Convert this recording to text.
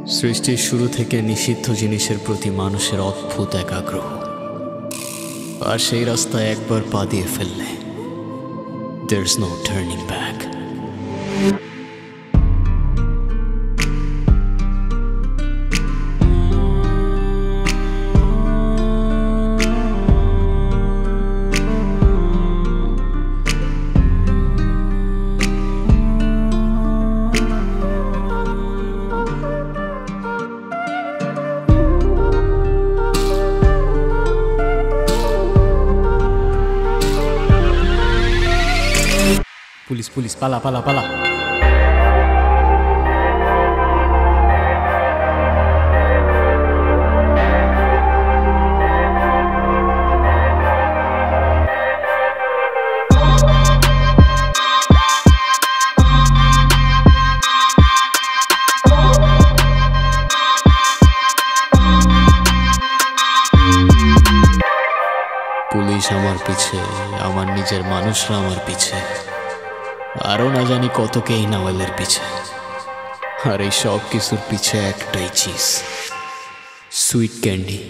সৃষ্টির শুরু থেকে নিষিদ্ধ জিনিসের প্রতি মানুষের অদ্ভুত এক আগ্রহ, আর সেই রাস্তায় একবার পা দিয়ে ফেললে there's no turning back. Police police पाला पाला पाला। পুলিশ আমার পিছে, আমার নিজের মানুষরা আমার পিছে, আরো না জানি কত কে এই নাওয়েলের পিছে। আর এই সব কিছুর পিছে একটাই চিজ, সুইট ক্যান্ডি।